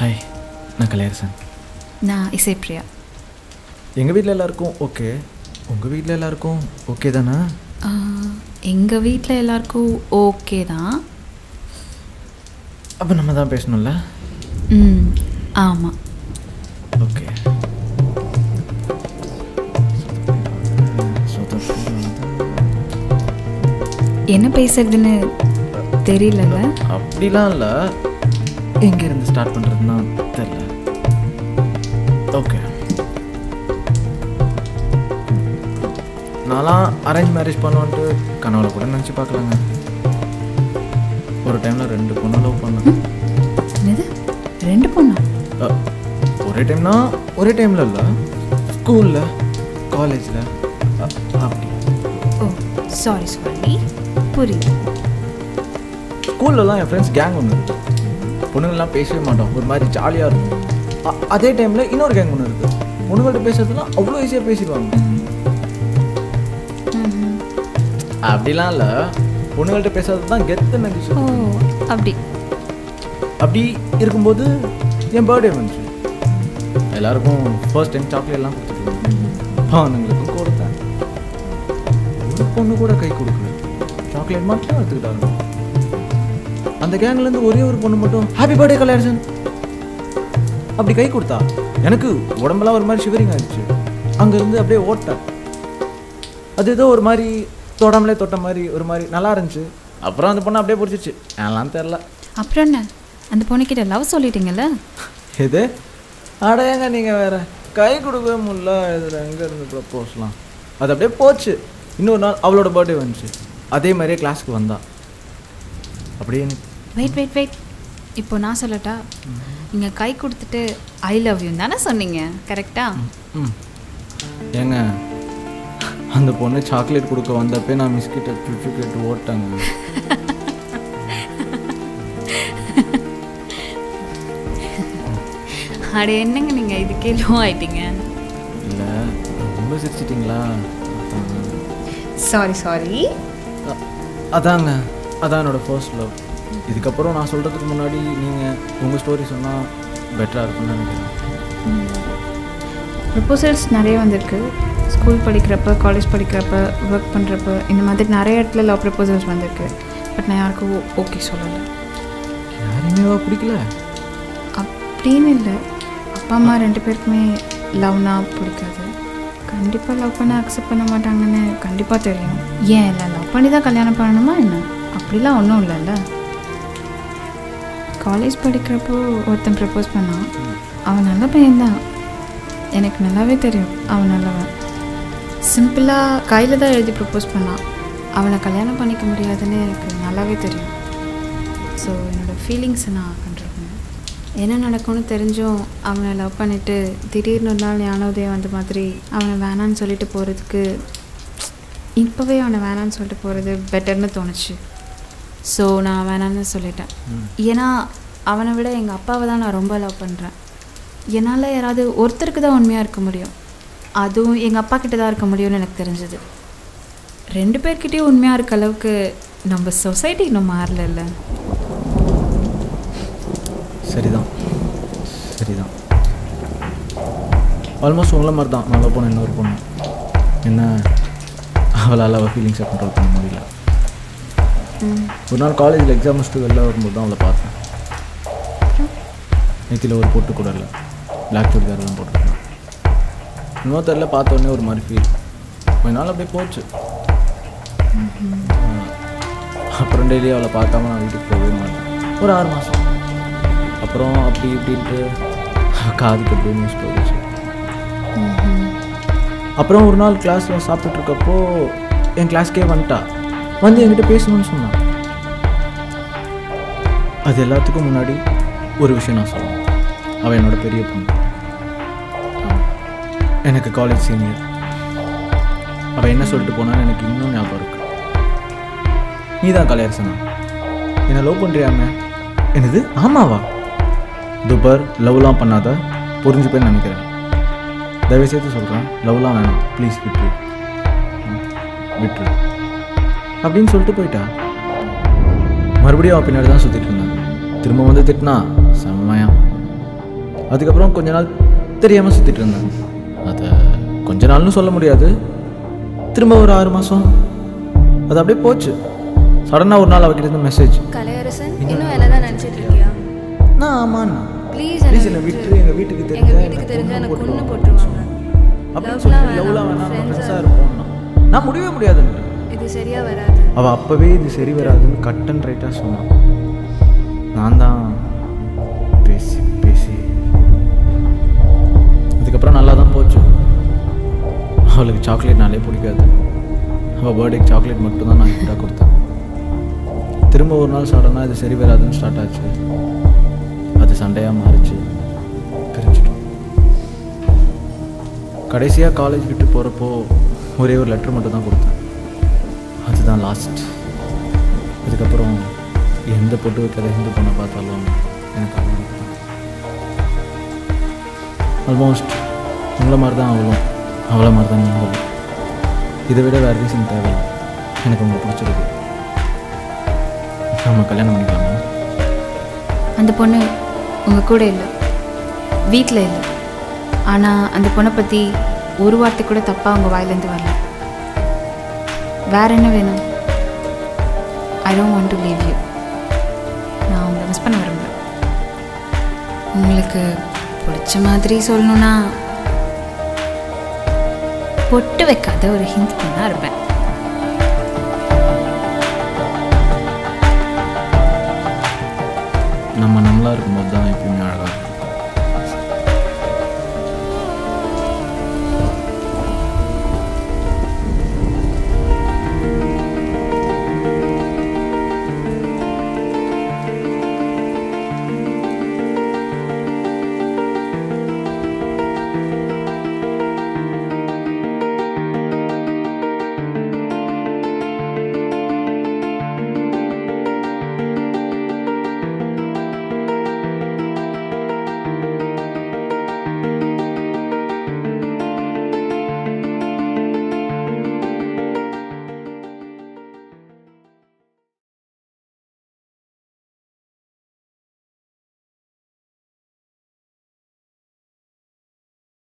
Hi, நான் கலையரசன். நான் isaipriya. எங்கள் வீட்டில் எல்லாருக்கும் ஓகே. உங்கள் வீட்டில் எல்லாருக்கும் ஓகே தானே? எங்கள் வீட்டில் எல்லாருக்கும் ஓகே தான். அப்போ நம்ம தான் பேசணும்ல? ஆமாம். ஓகே. என்ன பேசுறதுன்னு தெரியலல்ல? அப்படிலாம் இல்லை, எங்கேருந்து ஸ்டார்ட் பண்ணுறதுன்னா தெரியல. ஓகே, நான்லாம் அரேஞ்ச் மேரேஜ் பண்ணுவோன்ட்டு கனவுல கூட நினச்சி பார்க்கலாங்க. ஒரு டைமில் 2 பொண்ணு லவ் பண்ணேன். என்னது 2 பொண்ணா? ஒரே டைம்னா ஒரே டைமில் இல்லை, ஸ்கூலில் காலேஜில் அப்படி. ஓ சாரி புரியுது. ஸ்கூல்லலாம் என் ஃப்ரெண்ட்ஸ் கேங் ஒன்று இருக்குது. பொண்ணுங்கள்லாம் பேசவே மாட்டோம், ஒரு மாதிரி ஜாலியாக இருக்கும். அதே டைமில் இன்னொரு கேங் ஒன்று இருக்குது. பொண்ணுங்கள்ட்ட பேசுறதுலாம் அவ்வளோ ஈஸியாக பேசிடுவாங்க. அப்படிலாம் இல்லை, பொண்ணுங்கள்ட்ட பேசுறது தான் கெத்துன்னு நினச்சி. அப்படி இருக்கும்போது என் பர்த்டே வந்துச்சு. எல்லாருக்கும் ஃபர்ஸ்ட் டைம் சாக்லேட்லாம் கொடுத்துட்டு அவனுங்களுக்கும் கொடுத்தேன். ஒரு பொண்ணு கூட கை கொடுக்கல, சாக்லேட் மட்டும் எடுத்துக்கிட்டாங்க. அந்த கேங்லேருந்து ஒரே ஒரு பொண்ணு மட்டும் ஹாப்பி பர்த்டே கலையரசன் அப்படி கை கொடுத்தா. எனக்கு உடம்பெல்லாம் ஒரு மாதிரி ஷிவரிங் ஆயிடுச்சு. அங்கேருந்து அப்படியே ஓட்டேன். அது ஏதோ ஒரு மாதிரி தொடாமலே தொட்ட மாதிரி ஒரு மாதிரி நல்லா இருந்துச்சு. அப்புறம் அந்த பொண்ணு அப்படியே பிடிச்சிச்சு, எல்லாம் தெரில. அப்புறம் என்ன, அந்த பொண்ணுக்கிட்ட லவ் சொல்லிட்டீங்கல்ல? எது அடையாங்க, நீங்கள் வேறு கை கொடுக்கவே முடியல. இதில் எங்கே இருந்து ப்ரப்போஸ்லாம். அது அப்படியே போச்சு. இன்னொரு நாள் அவளோட பர்த்டே வந்துச்சு. அதே மாதிரியே கிளாஸுக்கு வந்தா. அப்படியே வெயிட் இப்போ நான் சொல்லட்டா? நீங்கள் கை கொடுத்துட்டு ஐ லவ் யூ தானே சொன்னீங்க, கரெக்டா? ஏங்க, அந்த பொண்ணு சாக்லேட் கொடுக்க வந்தப்பே நான் மிஸ்கிட்ட சுற்றி கேட்டு ஓட்டாங்க. அட என்னங்க நீங்கள் இதுக்கே லோ ஆயிட்டீங்க? இல்லை, ரொம்ப சிரிச்சிட்டிங்களா? சாரி. அதாங்க, அதான் என்னோட ஃபர்ஸ்ட் லவ். இதுக்கப்புறம் நான் சொல்கிறதுக்கு முன்னாடி நீங்கள் உங்கள் ஸ்டோரி சொன்னால் பெட்டராக இருக்கும்னு நினைக்கிறேன். ப்ரப்போசல்ஸ் நிறைய வந்திருக்கு. ஸ்கூல் படிக்கிறப்ப, காலேஜ் படிக்கிறப்ப, ஒர்க் பண்ணுறப்ப, இந்த மாதிரி நிறைய இடத்துல லவ் ப்ரப்போசல்ஸ் வந்திருக்கு. பட் நான் யாருக்கும் ஓகே சொல்லலை. யாரையுமே பிடிக்கல அப்படின்னு இல்லை. அப்பா அம்மா 2 பேருக்குமே லவ்னா பிடிக்காது. கண்டிப்பாக லவ் பண்ண அக்செப்ட் பண்ண மாட்டாங்கன்னு கண்டிப்பாக தெரியும். ஏன் இல்லை, லவ் பண்ணி தான் கல்யாணம் பண்ணணுமா என்ன? அப்படிலாம் ஒன்றும் இல்லைல்ல. காலேஜ் படிக்கிறப்போ ஒருத்தன் ப்ரப்போஸ் பண்ணான். அவன் நல்ல பையன்தான், எனக்கு நல்லாவே தெரியும் அவன் நல்லவன். சிம்பிளாக கையில் தான் எழுதி ப்ரப்போஸ் பண்ணான். அவனை கல்யாணம் பண்ணிக்க முடியாதுன்னு எனக்கு நல்லாவே தெரியும். ஸோ என்னோடய ஃபீலிங்ஸை நான் கண்ட்ரோல் பண்ணேன். என்ன நடக்கும்னு தெரிஞ்சும் அவனை லவ் பண்ணிவிட்டு திடீர்னு ஒரு நாள் ஞானோதயம் வந்த மாதிரி அவனை வேணான்னு சொல்லிட்டு போகிறதுக்கு, இப்போவே அவனை வேணான்னு சொல்லிட்டு போகிறது பெட்டர்னு தோணுச்சு. ஸோ நான் வேணான்னு சொல்லிட்டேன். ஏன்னா அவனை விட எங்கள் அப்பாவை தான் நான் ரொம்ப லவ் பண்ணுறேன். என்னால் யாராவது ஒருத்தருக்கு தான் உண்மையாக இருக்க முடியும், அதுவும் எங்கள் அப்பா கிட்ட தான் இருக்க முடியும்னு எனக்கு தெரிஞ்சது. 2 பேர்கிட்டையும் உண்மையாக இருக்க அளவுக்கு நம்ம சொசைட்டி இன்னும் மாறல. சரிதான். ஆல்மோஸ்ட் உங்களை மாதிரி தான் நான் லவ் பண்ண இன்னொரு பொண்ணு. என்ன, அவளால் அவள் ஃபீலிங்ஸை கண்ட்ரோல் பண்ண முடியல. ஒரு நாள் காலேஜில் எக்ஸாம் முடிச்சுட்டு வெளில வரும்போது தான் அவளை பார்த்தேன். நெத்தியில் ஒரு பொட்டு கூட இல்லை, பிளாக் சுடிதாரெலாம் போட்டுருக்கேன். இன்னும் தெரியல, பார்த்த உடனே ஒரு மாதிரி ஃபீல். கொஞ்ச நாள் அப்படியே போச்சு. அப்புறம் டெய்லி அவளை பார்க்காம நான் வீட்டுக்கு போகவே மாட்டேன். ஒரு 6 மாதம். அப்புறம் அப்படி இப்படின்ட்டு காதுக்கு அப்படியே நியூஸ் போயிடுச்சு. அப்புறம் ஒரு நாள் கிளாஸில் சாப்பிட்டுருக்கப்போ என் கிளாஸ்க்கே வந்துட்டா. வந்து என்கிட்ட பேசணும்னு சொன்னான். அது எல்லாத்துக்கும் முன்னாடி ஒரு விஷயம் நான் சொல்லுவேன். அவன் என்னோட பெரிய பொண்ணு, எனக்கு காலேஜ் சீனியர். அவள் என்ன சொல்லிட்டு போனான்னு எனக்கு இன்னும் ஞாபகம் இருக்கு. நீ தான் கலையரசனா, என்னை லவ் பண்ணுறியாமே? என்னது, ஆமாவா? துபர் லவ்லாம் பண்ணாத, புரிஞ்சுப்பேன்னு நினைக்கிறேன். தயவுசெய்து சொல்கிறேன், லவ்லாம் வேணாம் ப்ளீஸ், விட்டுரு அப்படின்னு சொல்லிட்டு போயிட்டா. மறுபடியும் அவள் பின்னாடி தான் சுற்றிட்டு இருந்தான். திரும்ப வந்து திட்டினா செம்மையா. அதுக்கப்புறம் கொஞ்ச நாள் தெரியாமல் சுற்றிட்டு இருந்தேன். அதை கொஞ்ச நாள்னு சொல்ல முடியாது, திரும்ப ஒரு 6 மாதம் அது அப்படியே போச்சு. சடனாக ஒரு நாள் அவகிட்ட இருந்து மெசேஜ், கலையரசன் இன்னும் என்ன தான் நினச்சிட்டு இருக்கியா? நான் ஆமாண்ணா ப்ளீஸ் என்னை விட்டு எங்கள் வீட்டுக்கு தெரிஞ்சா எனக்கு கொன்று போட்டுருவாங்க. அப்படின்னு சொல்லி எவ்வளோ வேணாம் ஃப்ரெண்ட்ஸாக இருப்போம்னா நான் முடியவே முடியாதுன்னு. இது சரியா வராது. அவள் அப்போவே இது சரி வராதுன்னு கட் அண்ட் ரைட்டாக சொன்னான். நான் தான் பேசி பேசி அதுக்கப்புறம் நல்லா தான் போச்சு. அவளுக்கு சாக்லேட்னாலே பிடிக்காது. அவள் பர்த்டேக்கு சாக்லேட் மட்டும்தான் நான் கிஃப்டாக கொடுத்தேன். திரும்ப ஒரு நாள் சடனாக இது சரி வராதுன்னு ஸ்டார்ட் ஆச்சு. அது சண்டையாக மாறிச்சு, பிரிஞ்சிட்டோம். கடைசியாக காலேஜ் விட்டு போகிறப்போ ஒரே ஒரு லெட்டர் மட்டும் தான் கொடுத்தேன். அதுதான் லாஸ்ட். அதுக்கப்புறம் எந்த பொட்டு வைக்கிற ஹிந்து பொண்ணை பார்த்தாலும் எனக்கு ஆல்மோஸ்ட் உங்களை மாதிரி தான் அவ்வளோ மாதிரி தான் நீங்களும். இதை விட வேறு ரீசன் தேவையில்லை. எனக்கு உங்களுக்கு பிடிச்சிருக்கு, நம்ம கல்யாணம் பண்ணிக்கலாமா? அந்த பொண்ணு உங்கள் கூட இல்லை, வீட்டில் இல்லை. ஆனால் அந்த பொண்ணை பற்றி ஒரு வார்த்தை கூட தப்பாக உங்கள் வாயிலேருந்து வரல. வேற என்ன வேணும்? I don't want to leave you. நான் உங்களை மிஸ் பண்ண விரும்புகிறேன். உங்களுக்கு பிடிச்ச மாதிரி சொல்லணுன்னா பொட்டு வைக்காத ஒரு ஹிந்தி பொண்ணாக இருப்பேன். நம்மளாக இருக்கும்போது தான் எப்பயும்